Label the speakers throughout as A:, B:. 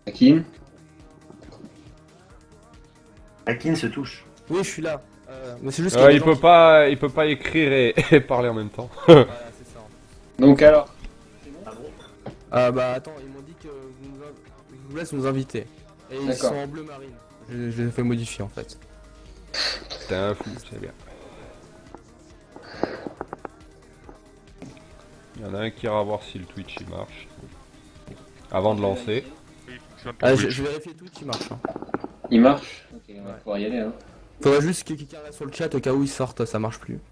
A: Hakim.
B: Hakim se touche.
C: Oui, je suis là. Mais c'est juste qu'il y a des
D: Il
C: gens
D: peut
C: qui-
D: pas, il peut pas écrire et parler en même temps.
C: Voilà, c'est ça.
A: Donc alors. C'est bon.
B: Ah bon?
C: Ah bah attends, ils m'ont dit que je vous laisse nous inviter. Et ils
A: D'accord.
C: sont en bleu marine. Je les ai fait modifier en fait.
D: T'es un fou, c'est bien. Il y en a un qui ira voir si le Twitch il marche. Avant de lancer.
C: Ah, je vérifie tout qui marche. Hein.
A: Il marche. Ok, on va
C: Ouais.
A: pouvoir y aller. Hein.
C: Faudrait juste que quelqu'un reste sur le chat au cas où ils sortent, ça marche plus.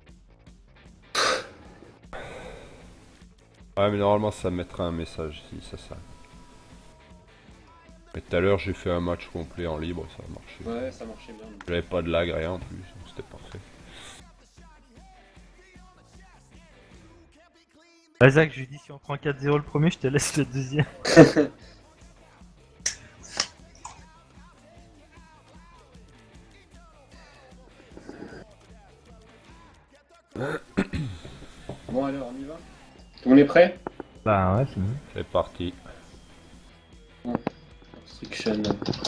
D: Ouais, mais normalement ça mettra un message si ça s'arrête. Mais tout à l'heure j'ai fait un match complet en libre, ça a marché.
A: Ouais, ça marchait bien.
D: J'avais pas de lag, rien en plus, donc c'était parfait.
E: Bah Zach, je lui dis si on prend 4-0 le premier, je te laisse le deuxième.
A: Bon alors, on y va. Tout le monde est prêt?
E: Bah ouais, c'est bon.
D: C'est parti.
A: Construction.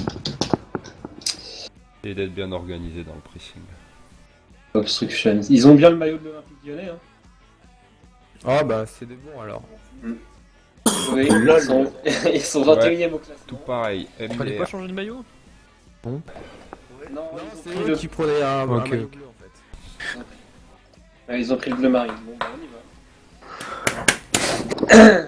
D: Et d'être bien organisé dans le pressing.
A: Obstruction. Ils ont bien le maillot de l'Olympique Lyonnais. Hein.
C: Ah bah c'est des bons alors.
A: Oui,
B: Lol.
A: ils sont 21ème au classement.
D: Tout pareil,
E: Fallait pas
D: MDR.
E: changer de maillot?
A: Non,
C: Non,
A: ils ont
C: c'est
A: pris
C: eux
A: le...
C: qui prenaient un
D: Ok,
C: maillot
D: ok.
C: bleu en fait.
A: Ouais, ils ont pris le bleu marine. Bon, bah on y va.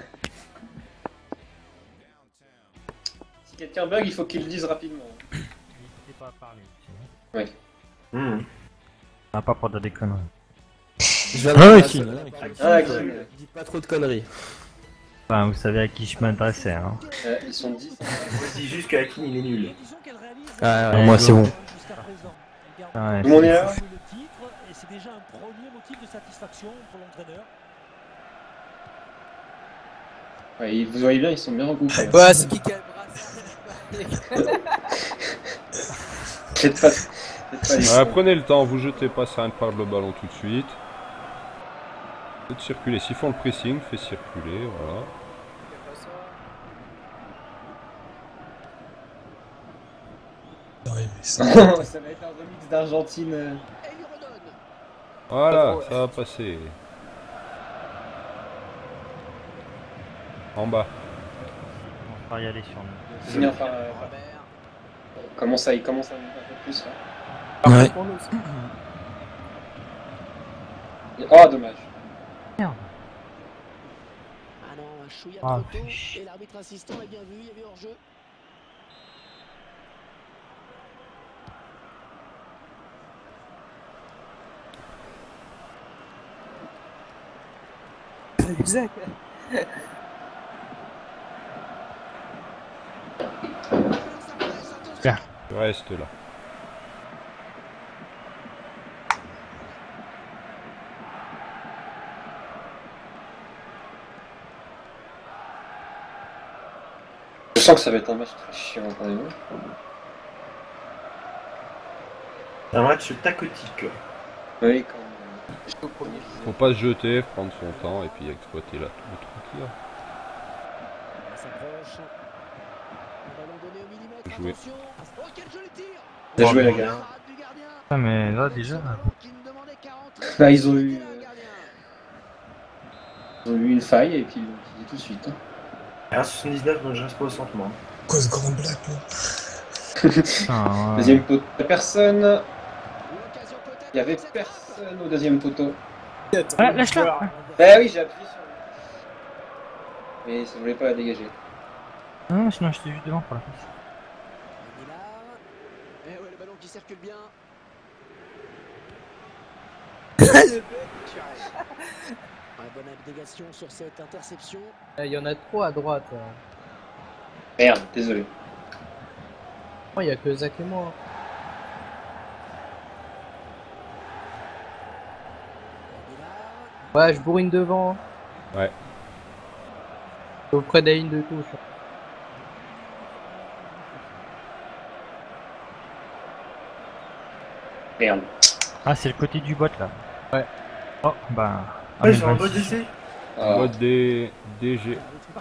A: Si quelqu'un bug, il faut qu'il le dise rapidement.
E: N'hésitez pas à parler.
A: Ouais.
E: On va pas pour des conneries.
C: Je viens
E: Ah,
C: de-
E: ici.
A: Ah, Kim.
C: Dites pas trop de conneries.
E: Enfin, vous savez à qui je m'adressais, hein.
A: Ils sont 10.
B: Moi je dis juste que Hakim il est nul.
C: Ah,
E: Ouais,
C: moi c'est bon.
E: Ouais,
A: Tout le monde est là?
F: Et c'est déjà un premier motif de satisfaction pour l'entraîneur.
A: Ouais, vous voyez bien, ils sont bien regroupés.
C: Ouais, c'est qui a le
A: Faites pas les
D: Ouais, prenez le temps, vous jetez pas, ça rien de perdre le ballon tout de suite. Faites circuler, s'ils font le pressing, faites circuler, voilà.
A: Ça va être un remix d'Argentine.
D: Voilà, ça va passer. En bas.
E: On va y aller sur nous.
A: Finir par... il commence à monter un peu plus là.
C: Ouais.
A: Oh, dommage.
F: Ah non, un chouïa
E: Ah,
F: trop tôt,
E: fait chier.
F: et l'arbitre assistant l'a bien vu, il y avait hors-jeu.
D: Je reste là.
A: Je sens que ça va être un match très chiant, attendez-vous.
B: C'est un match tacotique.
A: Oui, quand
D: Faut pas se jeter, prendre son temps et puis exploiter là tout le truc qu'il y a.
F: On s'approche. Un ballon donné au millimètre,
D: Jouer.
F: attention. Oh, quel joli tir.
A: Bien joué, la gars.
F: Parade du gardien.
E: Ah, mais là déjà.
F: Qui ne demandait qu'à rentrer.
A: Bah, ils ont eu
F: Gardien.
A: une faille et puis ils l'ont utilisé tout de suite.
B: À 1,79 donc je reste pas au centre moi.
G: Quoi ce grand black là?
E: Putain, ouais.
A: Deuxième poteau. Personne.
F: L'occasion peut-être.
A: Il y avait
F: pour cette frappe.
A: personne au deuxième poteau.
E: Ah, lâche-la!
A: Bah oui, j'ai appuyé sur lui. Mais ça voulait pas la dégager.
E: Non, sinon j'étais juste devant pour la passe.
F: Millard. Et ouais, le ballon qui circule bien. Ouais, bonne abnégation sur cette interception.
H: Il y en a trop à droite.
A: Merde, désolé.
H: Oh, il y a que Zach et moi.
F: Millard.
H: Ouais, je bourrine devant.
D: Ouais.
H: Auprès de la ligne de touche.
A: Merde.
E: Ah, c'est le côté du bot là.
H: Ouais.
E: Oh, bah.
B: Ouais, sur un
E: 26.
B: bon essai.
A: Ah.
D: Mode des DG.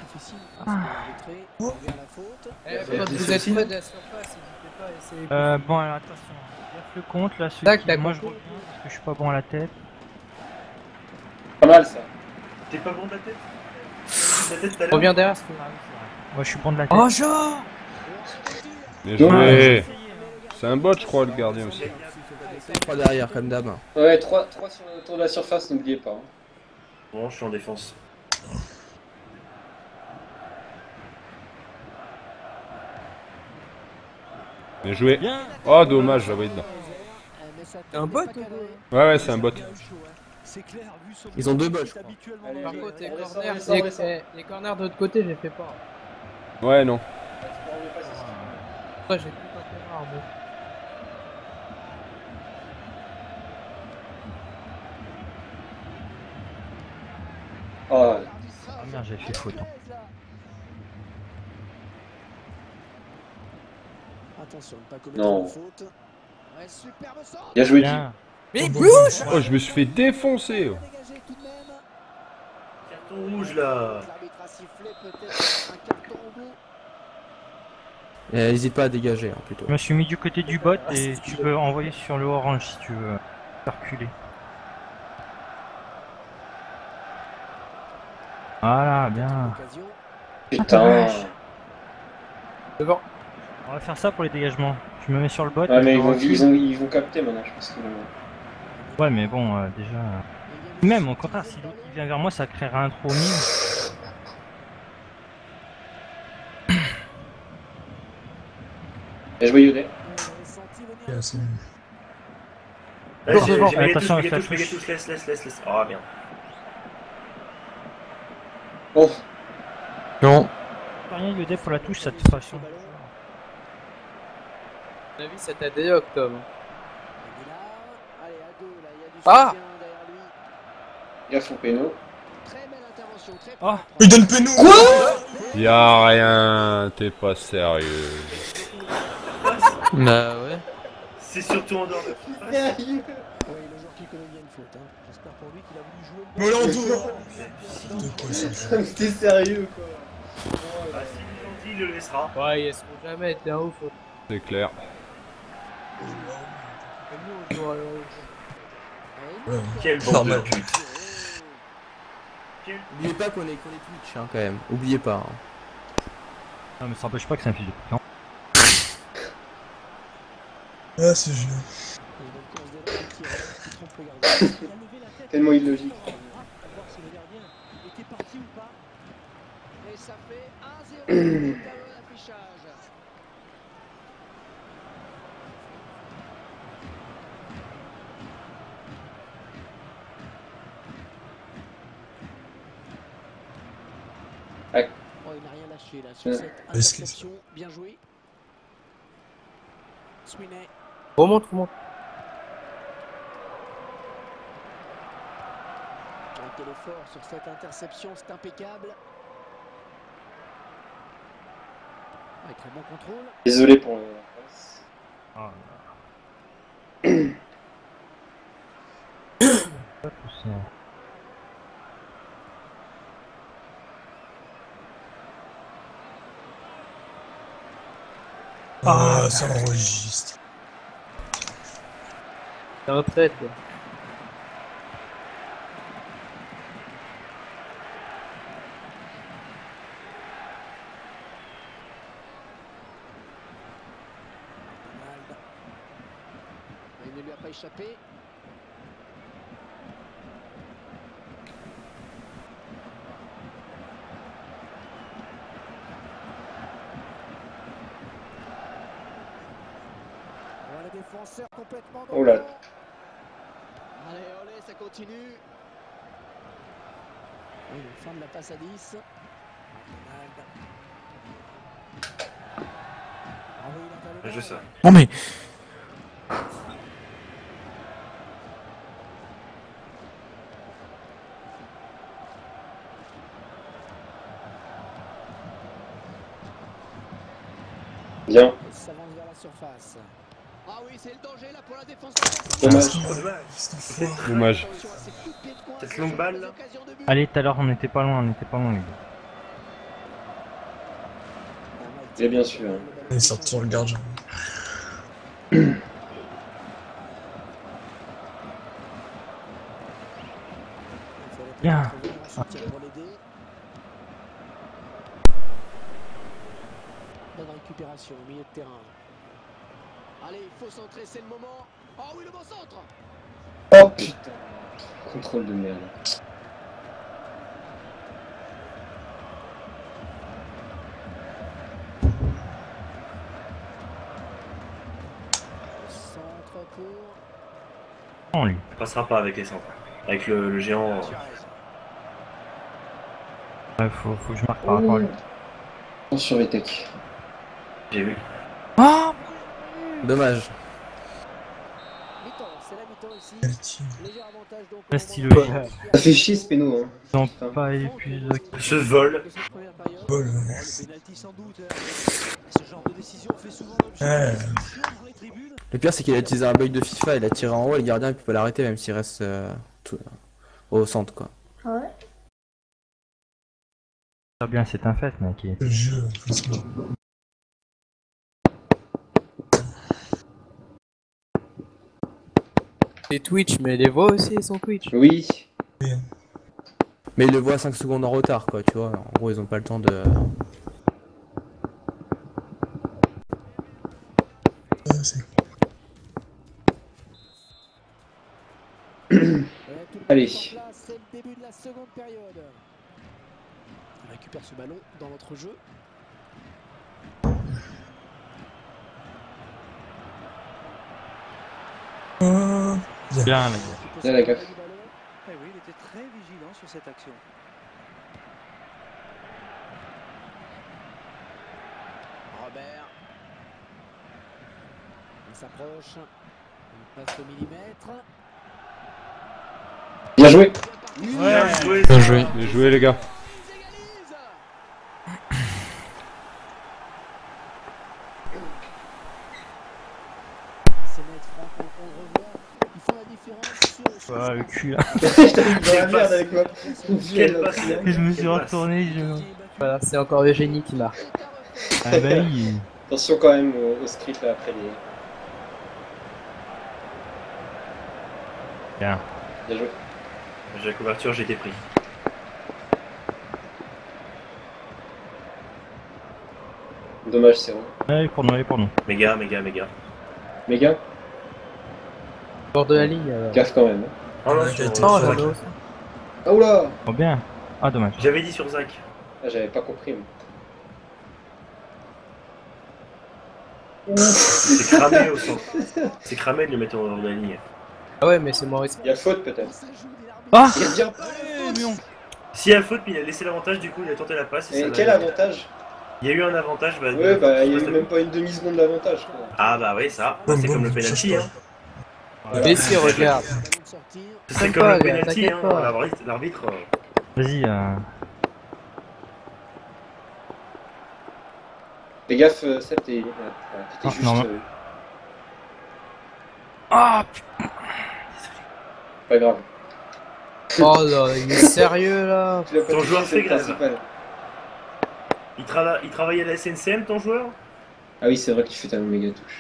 H: Quand vous êtes près de la surface, n'hésitez pas à essayer.
E: Bon, alors attention, gaffe le compte là.
H: Tac, tac,
E: Moi je
H: compte.
E: reviens parce que je suis pas bon à la tête.
A: Pas mal ça.
B: T'es pas bon de la tête? La tête tout à l'heure.
H: Reviens derrière, c'est
E: Moi je suis bon de la tête.
H: Oh, genre
D: Bien joué. C'est un bot, je crois, le gardien aussi.
C: 3 derrière, comme d'hab.
A: Ouais, 3 sur le tour de la surface, n'oubliez pas. Hein.
B: Bon, je suis en défense.
D: Bien joué. Oh, dommage, j'avais dedans.
H: Un bot
D: Ouais, c'est un bot.
C: Ils ont 2 bots, je crois.
A: Allez,
H: Par
A: allez,
H: contre, les
A: on descend,
H: corners,
A: on descend, on descend.
H: les corners de l'autre côté, j'ai fait pas.
D: Ouais, non.
H: Après, j'ai tout un peu marre, mais...
A: Oh,
E: Ah merde, j'ai fait faute.
F: Attention, ne pas commettre
A: Non.
F: de faute. Ouais, superbe centre.
A: bien joué, Guy.
E: Bien.
H: Mais bouge
D: Oh, je me suis fait défoncer. Oh.
F: Dégagé tout de même.
B: Carton rouge là.
F: L'arbitre a sifflé peut-être un carton au bout.
C: N'hésite pas à dégager, hein, plutôt.
E: Je me suis mis du côté du bot et tu peux envoyer sur le orange si tu veux faire reculer. Voilà, bien.
F: Occasion.
A: Putain.
H: Devant.
E: On va faire ça pour les dégagements. Je me mets sur le bot.
A: Ouais,
E: et
A: mais
E: je
A: ils vont,
E: recule.
A: ils vont capter maintenant, je pense qu'ils vont...
E: Ouais, mais bon, déjà. Même au contraire, si l'autre il vient vers moi, ça créera un trou au milieu.
A: Bien joué, Yodet.
B: Là,
H: Tour
B: j'ai
H: devant.
B: j'ai
E: Attention avec la
B: Mégatus,
E: touche.
B: laisse. Oh merde.
A: Oh,
C: Non.
E: Rien, Yodet pour la touche, ça te façon.
H: À mon avis, c'est à des octobre.
F: Allez, à deux, là, il y a du
H: Ah
F: soutien derrière lui.
A: gaffe au péno.
F: Très belle intervention, très
E: Ah.
G: Il donne penou.
D: Y'a rien, t'es pas sérieux.
C: Bah ouais.
B: C'est surtout en dehors de
F: Oui, le joueur qui connaît bien une faute. Hein. J'espère pour lui qu'il a voulu jouer le
G: Molandou. De quoi ça?
A: T'es sérieux, quoi.
B: Bah, s'ils l'ont dit, il le laissera.
H: Ouais, ils seront jamais été un ouf.
D: C'est clair.
G: Ouais.
B: Quel bande
G: Normal.
B: de pute.
C: Oubliez pas qu'on est Twitch, hein, quand même. Oubliez pas. Hein.
E: Non, mais ça empêche pas que c'est un fil de pute. hein.
G: Ah, c'est génial.
A: Tellement illogique.
F: Et ça fait 1-0 l'affichage.
A: Ouais.
F: Oh, il n'a rien lâché là sur
A: Ouais.
F: cette
G: Est-ce que-
F: interception. Bien joué. Sweeney.
H: Remonte.
F: Quel effort sur cette interception, c'est impeccable. Avec un bon contrôle.
A: Désolé pour le...
E: Ah, pas tout ça.
G: Ah, ça enregistre.
H: La retraite, quoi.
F: Il ne lui a pas échappé. Oh, le défenseur complètement dans
A: Oh là.
F: le fond. Allez, olé, ça continue. Oui, la fin de la passe à 10. Ah oui, il a pas le
B: Je sais.
G: Non mais.
A: Bien.
F: Il s'avance vers la surface. Ah oui, c'est le danger là pour la défense.
A: Dommage.
D: Dommage.
B: Cette longue balle là.
E: Allez, tout à l'heure on était pas loin, les gars.
A: J'ai bien sûr. Hein.
G: Il est sorti sur le gardien.
E: Bien.
F: Bonne récupération au milieu de terrain. Allez, il faut centrer, c'est le moment. Oh oui, le bon centre.
A: Oh putain. Contrôle de merde.
F: Centre pour...
E: On lui.
B: Ça passera pas avec les centres. Avec le géant.
E: Ouais, faut que je marque par rapport à lui.
A: Attention Vitek.
B: J'ai vu.
C: Dommage.
F: Mi-temps, c'est la mi-temps ici.
G: Quel tir.
F: Léger avantage donc.
E: Pas stylé.
A: Ça fait chier ce péno. Hein.
E: Ils ont
A: Putain.
E: pas épuisé.
B: Ce vol.
F: De cette première période.
G: Bol.
F: Le penalty sans doute. Ce genre de décision fait souvent l'objet
G: Ouais.
F: de discussions dans les tribunes.
C: Le pire, c'est qu'il a utilisé un bug de FIFA, il a tiré en haut et le gardien il peut pas l'arrêter même s'il reste au centre quoi.
E: Très bien, c'est un fait, mec.
G: Le jeu, franchement.
H: C'est Twitch, mais les voix aussi, ils sont Twitch.
A: Oui.
C: Mais il le voit 5 secondes en retard quoi, tu vois. En gros, ils ont pas le temps de.
G: Ah, c'est
A: Allez.
F: C'est le début de la seconde période. On récupère ce ballon dans notre jeu.
G: Oh,
E: Bien, les gars.
A: Là, la gaffe.
F: Eh oui, il était très vigilant sur cette action. Robert. Il s'approche. Il passe au millimètre.
A: Bien joué.
B: Bien joué.
C: Bien joué.
D: Bien joué les gars.
F: Ils égalisent. C'est net, Franck, on le revoit. Ils font la différence sur...
E: Ah, le cul là.
A: J'étais dans la merde avec moi.
B: Quelle passe.
E: Et je me suis retourné,
H: Voilà, c'est encore Eugénie qui marque.
E: Ah bah oui.
A: Attention quand même au script là, après les.
E: Bien.
A: Bien joué.
B: J'ai la couverture, j'ai été pris.
A: Dommage, c'est vrai.
E: Allez pour nous, allez pour nous.
B: Méga.
A: Méga,
H: Bord de la ligne, alors.
A: gaffe quand même. Hein.
B: Oh non,
G: Ouais,
B: sur,
G: t'as été
B: sur
H: Oh,
B: Zach.
H: là, là.
A: Ah oula.
E: Oh bien. Ah dommage.
B: J'avais dit sur Zach.
A: Ah, j'avais pas compris. Moi.
B: C'est cramé au centre. C'est cramé de le mettre dans la ligne.
H: Ah ouais, mais c'est Maurice.
A: Il y a faute peut-être.
E: Ah
A: Il revient.
B: S'il y a faute, puis il a laissé l'avantage, du coup il a tenté la passe. Et
A: Et
B: ça
A: quel
B: va-
A: avantage?
B: Il y a eu un avantage. Bah,
A: Ouais, bah il y a
B: passe
A: eu
B: la-
A: même pas une demi-seconde d'avantage. Quoi.
B: Ah bah oui, ça.
G: Bon,
B: C'est
G: bon,
B: comme le
G: bon,
B: penalty.
G: cherche
B: Hein.
A: Voilà.
H: Mais si, regarde.
B: C'est
H: T'inquiète
B: comme
H: pas,
B: le
H: gars,
B: penalty.
H: t'inquiète
B: Hein.
H: pas.
B: L'arbitre.
E: Vas-y.
A: Fais gaffe, Seb, t'es
E: Ah,
A: juste.
E: non, non. Ah
A: Pas grave.
H: Oh là, il est sérieux là.
A: Tu l'as pas
B: Ton
A: touché,
B: joueur
A: c'est
B: fait
A: le
B: grève.
A: principal.
B: Il travaille à la SNCM, ton joueur?
A: Ah oui, c'est vrai que tu fais ta méga touche.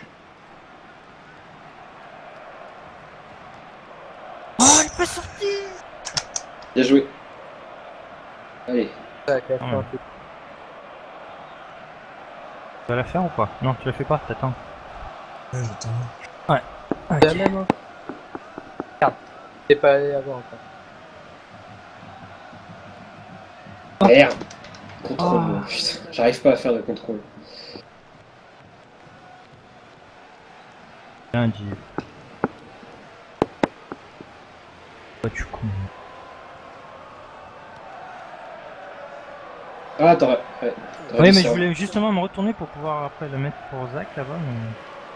E: Oh, il peut sortir.
A: Bien joué. Allez.
H: Tac, attends,
E: Tu vas la faire ou pas? Non, tu la fais pas, t'attends.
G: Ouais, j'attends.
H: c'est la même. Hein. Regarde, t'es pas allé avant encore.
A: Merde. Contrôle.
E: Ah.
A: Putain, j'arrive pas à faire de contrôle.
E: Bien dit. Toi, tu con.
A: Ah, t'aurais. Ouais, t'aurais
E: Oui,
A: dû
E: mais je
A: savoir.
E: voulais justement me retourner pour pouvoir après le mettre pour Zach là-bas. Mais...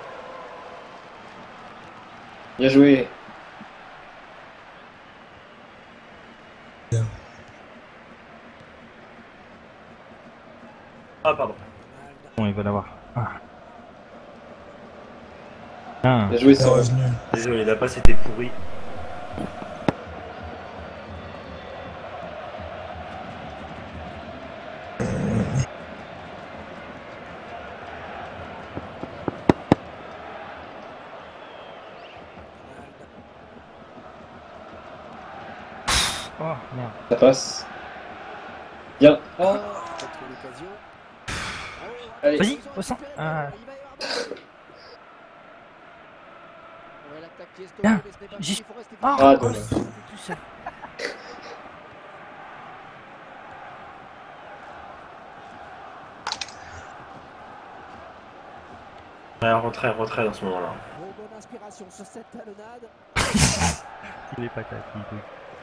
A: Bien joué.
B: Ah, pardon.
E: Bon, il va l'avoir. Ah. Ah.
A: Bien joué,
G: Il est
A: ça.
G: revenu.
B: Désolé, la passe était pourrie.
E: Oh merde.
A: Ça passe. Bien.
F: Oh, peut-être une occasion.
A: Allez.
E: Vas-y,
F: Ils ont
E: au centre.
F: récupéré
E: Ah.
F: le ballon, il va y avoir but. Ouais, l'attaque qui est stoppée,
E: Bien.
F: mais ce n'est pas
E: J'y-
F: fini, il faut rester
E: Ah,
A: Ah,
E: oh,
A: dommage.
E: j'étais tout seul.
B: Ouais, retrait dans ce moment-là.
F: Bonne inspiration sur cette talonnade.
E: Il est patate, il peut.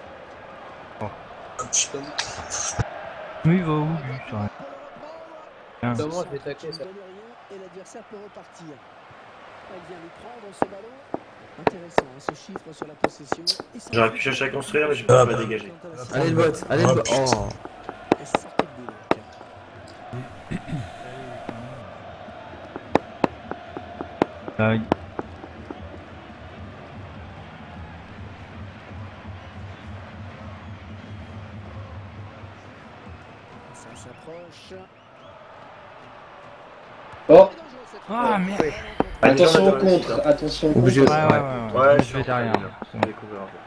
G: Hop, je donne.
E: Mais il va où lui ça va. Bien.
H: Comment je vais taquer ça?
F: Ne donne rien et l'adversaire peut repartir. Elle vient lui prendre ce ballon. Intéressant, hein, ce chiffre sur la possession.
B: J'aurais pu chercher à construire, mais j'ai pas dégagé.
C: Allez le bot, allez le bot. Oh.
F: Et sortez de but, donc.
E: Euh,
F: Ça s'approche.
A: Oh,
E: Ah merde.
A: attention au contre, attention au
C: Obligé.
A: contre.
B: Ouais,
E: je vais derrière.
B: On découvre un peu.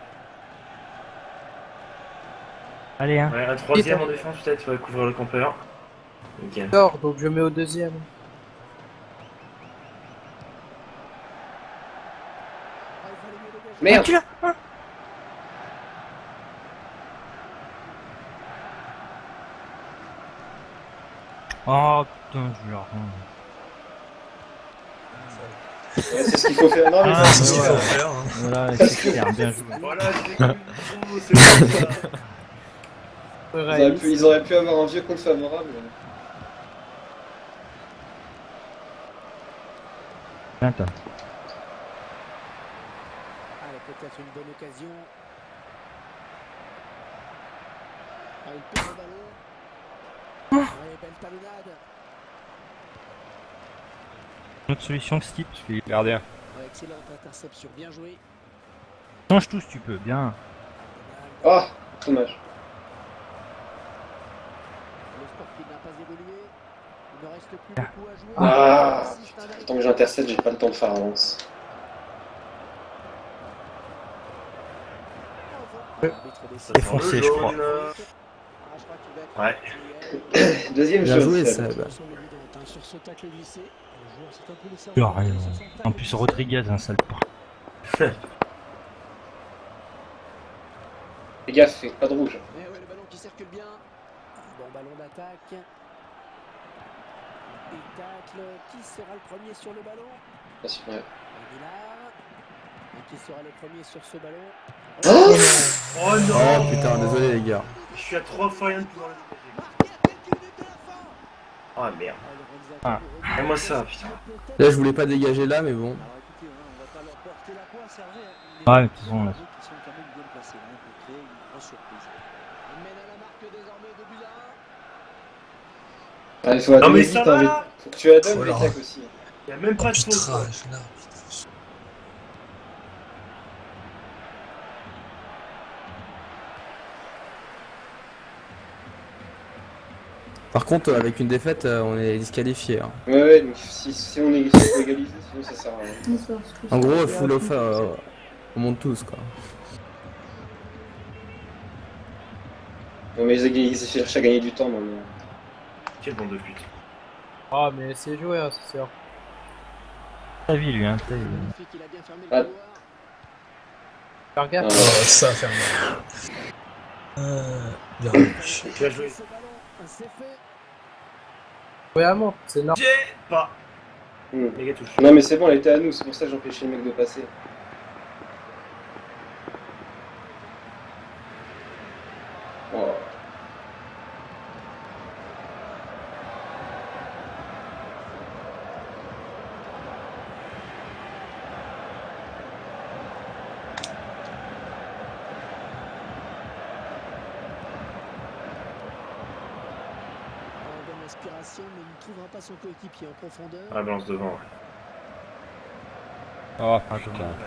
E: Allez hein.
B: Ouais, un troisième en défense peut-être, il va couvrir le campeur. Nickel.
H: Sors, donc je mets au deuxième.
A: Merde.
E: Oh putain, je lui ai
A: Ouais, c'est ce qu'il faut faire. Non, mais
E: Ah,
G: C'est ce
A: ça,
G: qu'il
E: ouais.
G: faut faire. Hein.
E: Voilà, c'est clair, bien joué.
B: Voilà, c'est comme c'est comme ça.
A: ils auraient pu avoir un vieux compte favorable.
E: Attends.
F: Allez, peut-être une bonne occasion. Ah, il perd le ballon. Ouais, belle talonnade.
E: Une autre solution, Steve, parce que
D: Gardien.
F: Ouais, excellente interception, bien joué.
E: change tout si tu peux, bien.
A: Ah, dommage.
F: Le sport qui n'a pas évolué. Il ne reste plus
E: Ah.
F: beaucoup à jouer.
A: Ah, tant que j'intercepte, j'ai pas le temps de faire avance.
E: Défoncé, je crois.
B: Ouais.
A: Deuxième
C: Bien
A: chose.
C: joué,
A: Seb.
C: Seb.
F: Sur ce tacle glissé, le joueur s'est un peu laissé
E: Tu as
F: entraîner,
E: raison.
F: ça sent pas
E: En
F: les
E: plus,
F: choses.
E: Rodriguez, un sale porc.
A: Fais gaffe, fais pas de rouge.
F: Mais ouais, le ballon qui circule bien. Bon ballon d'attaque. Il tacle. Qui sera le premier sur le ballon?
A: Attention, ouais.
F: Aguilar. Et qui sera le premier sur ce ballon?
A: Oh
B: Oh non.
C: Oh putain, désolé les gars.
B: Je suis à 3 fois rien de pouvoir le dégager.
F: Marqué à quelques minutes de la fin.
B: Oh merde.
F: Ah, le réalisateur
E: Ah.
F: nous remet
B: Fais-moi ça, putain.
F: peut-être.
C: Là je voulais pas dégager là mais bon.
I: Alors écoutez, on va pas leur porter la poisse, Hervé.
E: Ouais, de toute façon, là.
I: Qui sont quand même bien placés, on peut créer une grosse surprise.
F: Il mène à la marque désormais de but à 1.
A: Ah, il faut
B: Non, mais
A: vite,
B: ça
A: hein,
B: va,
A: mais
B: là.
A: faut que tu la donnes,
G: Voilà.
A: les tacs aussi.
B: Il y a même pas de faute.
G: Arbitrage, là.
C: Par contre avec une défaite on est disqualifié. Hein.
A: Ouais, ouais, donc si on est si on égalise, sinon ça sert à rien.
C: En gros full off on monte tous quoi.
A: Non, mais ils cherchent à gagner du temps maintenant.
B: Quel bon de pute.
H: Ah, mais c'est joué, hein, c'est sûr.
E: Ta vie, lui, hein. t'es-
F: Magnifique, il a bien fermé le
A: Ah.
F: couloir.
H: Faire gaffe.
A: Ah.
G: Oh, ça va faire mal. Bien joué.
B: Bien joué.
F: Ce ballon, c'est fait.
H: Ouais, à monte, c'est normal.
B: J'ai pas.
A: Hmm.
B: Les gars touchent.
A: Non, mais c'est bon, elle était à nous, c'est pour ça que j'empêchais le mec de passer. Oh.
F: En bonne inspiration, mais il ne trouvera pas son coéquipier en profondeur.
B: Ah, balance devant. Ouais.
D: Ah
E: Ah,
D: putain.
E: dommage.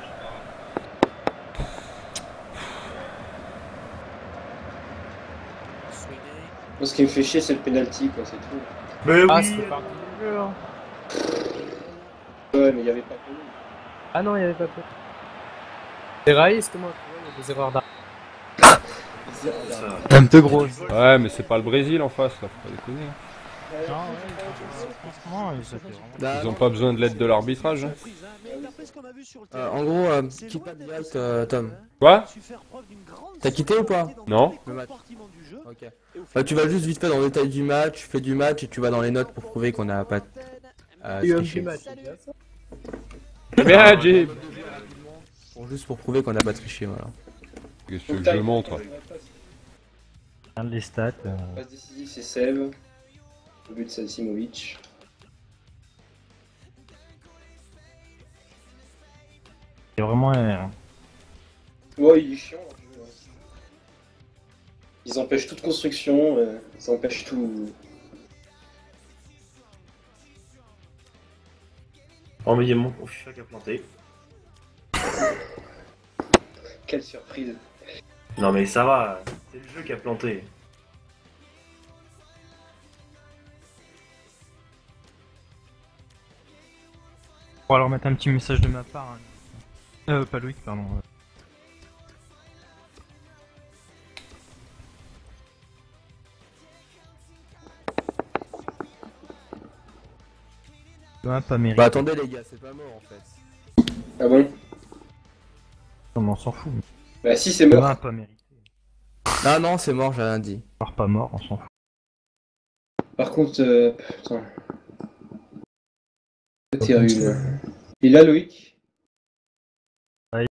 A: Moi, ce qui me fait chier, c'est le penalty, quoi, c'est tout.
B: Mais
H: Ah,
B: oui.
H: c'était parti du jeu, hein.
A: Ouais, mais il y avait pas de
H: Ah non, il y avait pas peu. C'est réaliste, moi, tu vois, il y a des erreurs d'arbitre.
E: Un peu gros.
D: Ouais, mais c'est pas le Brésil en face, là, faut pas déconner.
E: Non, ouais, franchement, ils étaient vraiment.
C: Bah,
D: Ils ont pas besoin de l'aide de l'arbitrage. Hein.
C: en gros, quitte pas direct, Tom.
D: Quoi?
C: T'as quitté ou pas?
D: Non?
C: Le match. Ok. Bah, tu vas juste vite fait dans le détail du match, tu fais du match et tu vas dans les notes pour prouver qu'on n'a pas triché.
D: Bien, Jim!
C: Juste pour prouver qu'on n'a pas triché, voilà.
D: Qu'est-ce que tu veux que je montre?
E: Regarde les stats.
A: passe décisive, c'est Sève. Le but, c'est Simovic.
E: C'est vraiment.
A: Ouais, il est chiant, le jeu, hein. Ils empêchent toute construction, ils empêchent tout.
B: Oh, mais il y a mon FIFA qui a planté.
A: Quelle surprise.
B: Non, mais ça va, c'est le jeu qui a planté.
E: Pour leur mettre un petit message de ma part. Hein. Pas Loïc, pardon. Pas mérité.
C: Bah, attendez, les gars, c'est pas mort en fait.
A: Ah bon?
E: Non, mais on s'en fout.
A: Bah, si, c'est mort.
E: Pas mérité.
C: Ah non, c'est mort, j'ai rien dit.
E: Mort, pas mort, on s'en fout.
A: Par contre, putain. C'est terrible. Et là, Loïc?